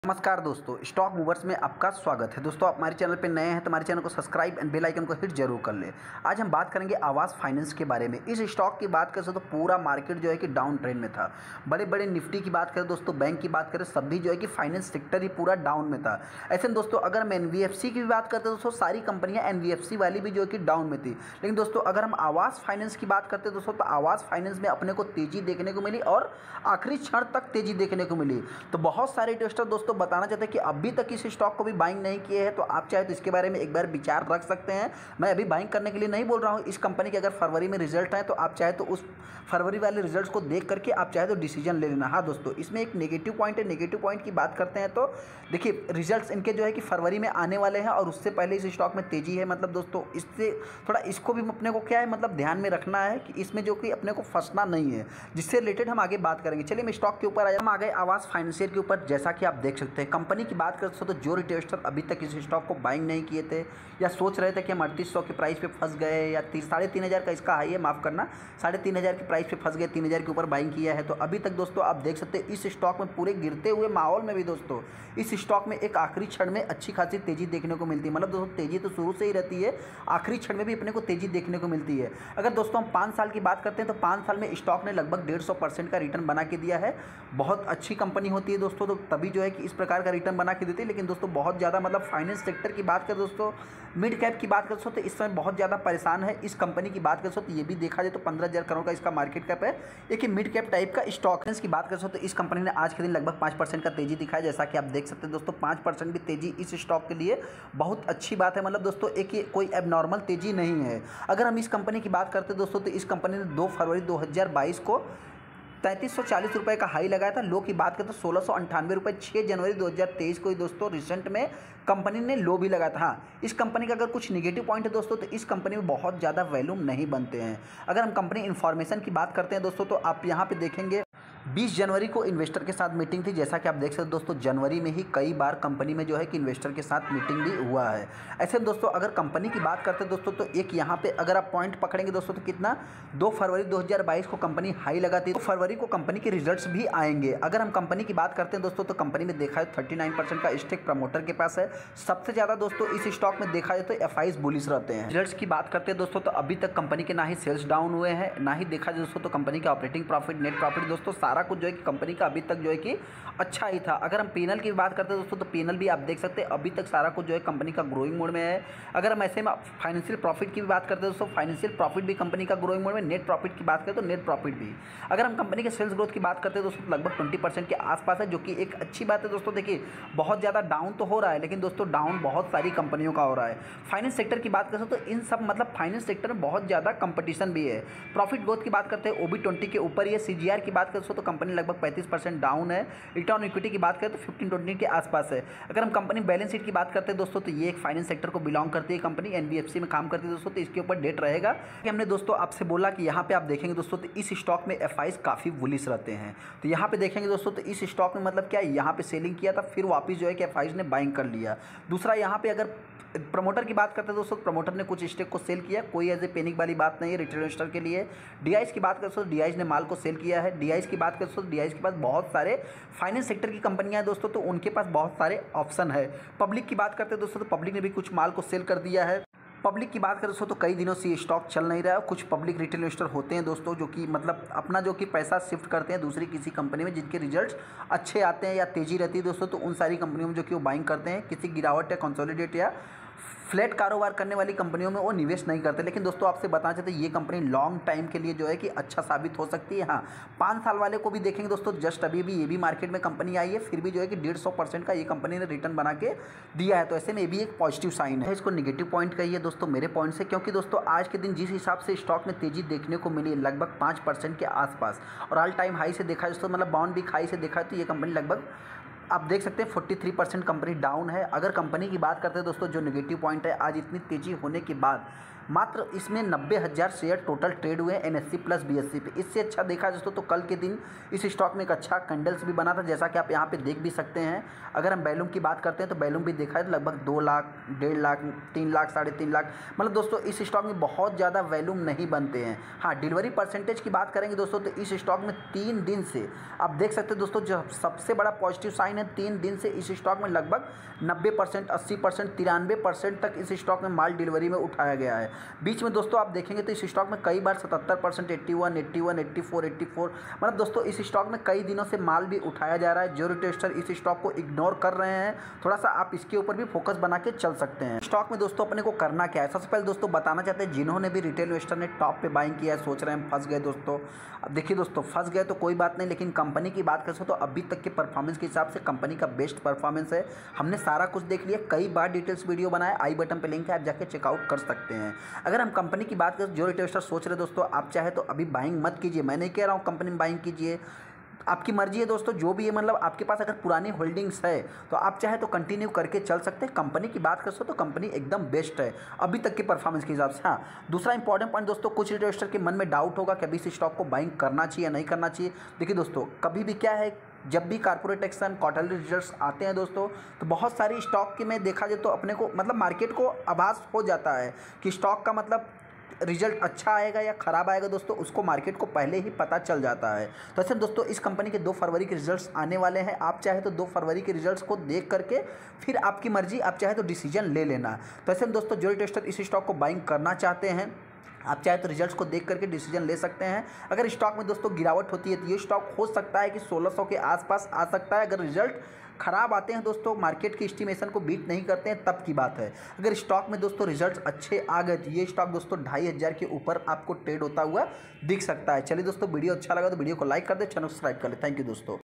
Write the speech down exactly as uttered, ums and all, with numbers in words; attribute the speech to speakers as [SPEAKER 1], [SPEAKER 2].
[SPEAKER 1] नमस्कार दोस्तों, stock movers में आपका स्वागत है। दोस्तों आप हमारे चैनल पर नए हैं तो हमारे चैनल को सब्सक्राइब एंड बेल आइकन को हिट जरूर कर लें। आज हम बात करेंगे आवास फाइनेंस के बारे में। इस स्टॉक की बात करें तो पूरा मार्केट जो है कि डाउन ट्रेंड में था। बड़े बड़े निफ्टी की बात करें दोस्तों, बैंक की बात करें, सभी जो है कि फाइनेंस सेक्टर ही पूरा डाउन में था। ऐसे में दोस्तों अगर हम एनबीएफसी की भी बात करते हैं दोस्तों, सारी कंपनियां एनबीएफसी वाली भी जो है कि डाउन में थी। लेकिन दोस्तों अगर हम आवास फाइनेंस की बात करते हैं दोस्तों, तो आवास फाइनेंस में अपने को तेजी देखने को मिली और आखिरी क्षण तक तेजी देखने को मिली। तो बहुत सारे इन्वेस्टर दोस्तों बताना चाहते हैं कि अभी तक इस स्टॉक को भी बाइंग नहीं किए हैं, तो आप चाहे तो इसके बारे में एक बार विचार रख सकते हैं। मैं अभी बाइंग करने के लिए नहीं बोल रहा हूं। इस कंपनी के अगर फरवरी में रिजल्ट आए तो आप चाहे तो उस फरवरी वाले रिजल्ट्स को देख करके आप चाहे तो डिसीजन ले लेना। हाँ दोस्तों, इसमें एक नेगेटिव पॉइंट है। नेगेटिव पॉइंट की बात करते हैं तो देखिए, रिजल्ट्स इनके जो है कि फरवरी में आने वाले हैं और उससे पहले इस स्टॉक में तेजी है। मतलब दोस्तों इससे थोड़ा इसको भी अपने को क्या है मतलब ध्यान में रखना है कि इसमें जो कि अपने को फंसना नहीं है, जिससे रिलेटेड हम आगे बात करेंगे। चलिए मैं स्टॉक के ऊपर आया, हम आ गए आवास फाइनेंशियल के ऊपर। जैसा कि आप देख सकते हैं कंपनी की बात करते तो जो इन्वेस्टर अभी तक इस स्टॉक को बाइंग नहीं किए थे या सोच रहे थे कि हम अड़तीस सौ के प्राइस पे फंस गए या साढ़े तीन हज़ार का इसका हाई है, माफ़ करना, साढ़े तीन हज़ार के प्राइस पे फंस गए, तीन हज़ार के ऊपर बाइंग किया है, तो अभी तक दोस्तों आप देख सकते हैं इस स्टॉक में पूरे गिरते हुए माहौल में भी दोस्तों इस स्टॉक में एक आखिरी क्षण में अच्छी खासी तेजी देखने को मिलती है। मतलब दोस्तों तेजी तो शुरू से ही रहती है, आखिरी क्षण में भी अपने को तेजी देखने को मिलती है। अगर दोस्तों हम पाँच साल की बात करते हैं तो पाँच साल में स्टॉक ने लगभग डेढ़ सौ परसेंट का रिटर्न बना के दिया है। बहुत अच्छी कंपनी होती है दोस्तों, तो तभी जो है कि इस प्रकार का रिटर्न बना के देती है। लेकिन दोस्तों बहुत ज़्यादा मतलब फाइनेंस सेक्टर की बात करें दोस्तों, मिड कैप की बात करें तो इस समय बहुत ज़्यादा परेशान है। इस कंपनी की बात करें तो ये भी देखा जाए तो पंद्रह हज़ार करोड़ का इसका मार्केट कैप है। एक मिड कैप टाइप का स्टॉक है। इसकी बात करें तो इस कंपनी ने आज के दिन लगभग पाँच परसेंट का तेजी दिखाया। जैसा कि आप देख सकते हैं दोस्तों, पाँच परसेंट भी तेजी इस स्टॉक के लिए बहुत अच्छी बात है। मतलब दोस्तों एक ये कोई एबनॉर्मल तेजी नहीं है। अगर हम इस कंपनी की बात करते हैं दोस्तों, तो इस कंपनी ने दो फरवरी दो हज़ार बाईस को तैंतीस सौ चालीस रुपये का हाई लगाया था। लो की बात करें तो सोलह सौ अंठानवे रुपये छः जनवरी दो हज़ार तेईस को ही दोस्तों रिसेंट में कंपनी ने लो भी लगाया था। हाँ, इस कंपनी का अगर कुछ नेगेटिव पॉइंट है दोस्तों, तो इस कंपनी में बहुत ज़्यादा वैल्यूम नहीं बनते हैं। अगर हम कंपनी इन्फॉर्मेशन की बात करते हैं दोस्तों, तो आप यहाँ पे देखेंगे बीस जनवरी को इन्वेस्टर के साथ मीटिंग थी। जैसा कि आप देख सकते हैं दोस्तों, जनवरी में ही कई बार कंपनी में जो है कि इन्वेस्टर के साथ मीटिंग भी हुआ है। ऐसे में दोस्तों अगर कंपनी की बात करते हैं दोस्तों, तो एक यहाँ पे अगर आप पॉइंट पकड़ेंगे दोस्तों, तो कितना दो फरवरी दो हज़ार बाईस को कंपनी हाई लगाती है। तो फरवरी को कंपनी के रिजल्ट्स भी आएंगे। अगर हम कंपनी की बात करते हैं दोस्तों, तो कंपनी में देखा है थर्टी नाइन परसेंट का स्टेक प्रमोटर के पास है। सबसे ज़्यादा दोस्तों इस स्टॉक में देखा जाए तो एफ आईज बुलिश रहते हैं। रिजल्ट्स की बात करते हैं दोस्तों, तो अभी तक कंपनी के ना ही सेल्स डाउन हुए हैं, ना ही देखा जाए दोस्तों तो कंपनी का ऑपरेटिंग प्रॉफिट, नेट प्रॉफिट दोस्तों सारा कुछ जो है कि कंपनी का अभी तक जो है कि अच्छा ही था। अगर हम पीएनएल की बात करते हैं दोस्तों, तो पीएनएल भी आप देख सकते हैं अभी तक सारा कुछ जो है कंपनी का ग्रोइंग मोड में है। अगर हम ऐसे में फाइनेंशियल प्रॉफिट की भी बात करते हैं दोस्तों, फाइनेंशियल प्रॉफिट भी कंपनी का ग्रोइंग मोड में। नेट प्रॉफिट की बात करें तो नेट प्रॉफिट भी। अगर हम कंपनी के सेल्स ग्रोथ की बात करते हैं दोस्तों, तो लगभग ट्वेंटी परसेंट के आसपास है, जो कि एक अच्छी बात है दोस्तों। देखिए बहुत ज़्यादा डाउन तो हो रहा है, लेकिन दोस्तों डाउन बहुत सारी कंपनियों का हो रहा है। फाइनेंस सेक्टर की बात करें तो इन सब मतलब फाइनेंस सेक्टर में बहुत ज़्यादा कंपटीशन भी है। प्रॉफिट ग्रोथ की बात करते हैं ओबी ट्वेंटी के ऊपर ही है। सीजीआर की बात करें तो कंपनी लगभग पैंतीस परसेंट डाउन है। रिटर्न इक्विटी की बात करें तो फिफ्टीन ट्वेंटी के आसपास है। अगर हम कंपनी बैलेंस शीट की बात करते हैं दोस्तों, तो ये एक फाइनेंस सेक्टर को बिलोंग करती है कंपनी, एनबीएफसी में काम करती है दोस्तों, तो इसके ऊपर डेट रहेगा। हमने दोस्तों आपसे बोला कि यहाँ पे आप देखेंगे दोस्तों, तो इस स्टॉक में एफआईज काफ़ी बुलिश रहते हैं। तो यहाँ पे देखेंगे दोस्तों, तो इस स्टॉक में मतलब क्या यहाँ पे सेलिंग किया था, फिर वापस जो है कि एफआईज ने बाइंग कर लिया। दूसरा यहाँ पे अगर प्रमोटर की बात करते हैं दोस्तों, प्रमोटर ने कुछ स्टेक को सेल किया, कोई एज ए पैनिक वाली बात नहीं है रिटेल इन्वेस्टर के लिए। डीआईज की बात करते हैं तो डीआईज ने माल को सेल किया है। डीआईज की बात करते हैं तो डीआईज के पास बहुत सारे फाइनेंस सेक्टर की कंपनियां हैं दोस्तों, तो उनके पास बहुत सारे ऑप्शन है। पब्लिक की बात करते हैं दोस्तों, तो पब्लिक ने भी कुछ माल को सेल कर दिया है। पब्लिक की बात करें दोस्तों, तो कई दिनों से ये स्टॉक चल नहीं रहा है। कुछ पब्लिक रिटेल इन्वेस्टर होते हैं दोस्तों, जो कि मतलब अपना जो कि पैसा शिफ्ट करते हैं दूसरी किसी कंपनी में जिनके रिजल्ट्स अच्छे आते हैं या तेज़ी रहती है दोस्तों, तो उन सारी कंपनियों में जो कि वो बाइंग करते हैं। किसी गिरावट या कंसोलिडेट या फ्लैट कारोबार करने वाली कंपनियों में वो निवेश नहीं करते। लेकिन दोस्तों आपसे बताना चाहते हैं ये कंपनी लॉन्ग टाइम के लिए जो है कि अच्छा साबित हो सकती है। हाँ, पाँच साल वाले को भी देखेंगे दोस्तों, जस्ट अभी भी ये भी मार्केट में कंपनी आई है, फिर भी जो है कि डेढ़ सौ परसेंट का ये कंपनी ने रिटर्न बना के दिया है। तो ऐसे में ये भी एक पॉजिटिव साइन है। इसको नेगेटिव पॉइंट कहिए दोस्तों मेरे पॉइंट से, क्योंकि दोस्तों आज के दिन जिस हिसाब से स्टॉक में तेजी देखने को मिली लगभग पाँच परसेंट के आसपास, और ऑल टाइम हाई से देखा दोस्तों मतलब बाउंड वीक हाई से देखा तो ये कंपनी लगभग आप देख सकते हैं तैंतालीस परसेंट कंपनी डाउन है। अगर कंपनी की बात करते हैं दोस्तों, जो नेगेटिव पॉइंट है आज इतनी तेज़ी होने के बाद मात्र इसमें नब्बे हज़ार शेयर टोटल ट्रेड हुए N S C plus B S C पे। इससे अच्छा देखा दोस्तों तो कल के दिन इस स्टॉक में एक अच्छा कैंडल्स भी बना था, जैसा कि आप यहाँ पे देख भी सकते हैं। अगर हम वैल्यूम की बात करते हैं तो वैल्यूम भी देखा है तो लगभग दो लाख डेढ़ लाख तीन लाख साढ़े तीन लाख, मतलब दोस्तों इस स्टॉक में बहुत ज़्यादा वैल्यूम नहीं बनते हैं। हाँ, डिलीवरी परसेंटेज की बात करेंगे दोस्तों तो इस स्टॉक में तीन दिन से आप देख सकते हैं दोस्तों, जो सबसे बड़ा पॉजिटिव साइन है, तीन दिन से इस स्टॉक में लगभग नब्बे परसेंट अस्सी परसेंट तिरानवे परसेंट तक इस स्टॉक में माल डिलीवरी में उठाया गया है। बीच में दोस्तों आप देखेंगे तो इस स्टॉक में कई बार सतहत्तर percent eighty one eighty one eighty four eighty four, मतलब दोस्तों इस स्टॉक में कई दिनों से माल भी उठाया जा रहा है। जो रिटेस्टर इस स्टॉक को इग्नोर कर रहे हैं, थोड़ा सा आप इसके ऊपर भी फोकस बना के चल सकते हैं। स्टॉक में दोस्तों अपने को करना क्या है, सबसे पहले दोस्तों बताना चाहते हैं जिन्होंने भी रिटेल इन्वेस्टर ने टॉप पे बाइंग किया है, सोच रहे हैं फंस गए दोस्तों। अब देखिए दोस्तों, फंस गए तो कोई बात नहीं, लेकिन कंपनी की बात करें तो अभी तक के परफॉर्मेंस के हिसाब से कंपनी का बेस्ट परफॉर्मेंस है। हमने सारा कुछ देख लिया, कई बार डिटेल्स वीडियो बनाया, आई बटन पे लिंक है, आप जाके चेकआउट कर सकते हैं। अगर हम कंपनी की बात करें, जो रिटेल इन्वेस्टर सोच रहे दोस्तों, आप चाहे तो अभी बाइंग मत कीजिए, मैं नहीं कह रहा हूँ कंपनी में बाइंग कीजिए, आपकी मर्जी है दोस्तों। जो भी है, मतलब आपके पास अगर पुरानी होल्डिंग्स है तो आप चाहे तो कंटिन्यू करके चल सकते हैं। कंपनी की बात कर सकते तो कंपनी एकदम बेस्ट है अभी तक के परफॉर्मेंस के हिसाब से। हाँ, दूसरा इंपॉर्टेंट पॉइंट दोस्तों, कुछ इन्वेस्टर के मन में डाउट होगा कि अभी इस स्टॉक को बाइंग करना चाहिए या नहीं करना चाहिए। देखिए दोस्तों, कभी भी क्या है, जब भी कॉर्पोरेट एक्शन क्वार्टरली रिजल्ट्स आते हैं दोस्तों, तो बहुत सारी स्टॉक के में देखा जाए तो अपने को मतलब मार्केट को आभास हो जाता है कि स्टॉक का मतलब रिजल्ट अच्छा आएगा या ख़राब आएगा दोस्तों, उसको मार्केट को पहले ही पता चल जाता है। तो ऐसे दोस्तों इस कंपनी के दो फरवरी के रिजल्ट्स आने वाले हैं। आप चाहे तो दो फरवरी के रिजल्ट्स को देख करके फिर आपकी मर्जी, आप चाहे तो डिसीजन ले लेना। तो ऐसे दोस्तों जो टेस्टर इस स्टॉक को बाइंग करना चाहते हैं, आप चाहे तो रिजल्ट्स को देख करके डिसीजन ले सकते हैं। अगर स्टॉक में दोस्तों गिरावट होती है तो ये स्टॉक हो सकता है कि सोलह सौ के आसपास आ सकता है। अगर रिजल्ट खराब आते हैं दोस्तों, मार्केट की एस्टिमेशन को बीट नहीं करते हैं, तब की बात है। अगर स्टॉक में दोस्तों रिजल्ट्स अच्छे आ गए तो ये स्टॉक दोस्तों ढाई हज़ार के ऊपर आपको ट्रेड होता हुआ दिख सकता है। चलिए दोस्तों, वीडियो अच्छा लगा तो वीडियो को लाइक कर दे, चैनल सब्सक्राइब कर ले। थैंक यू दोस्तों।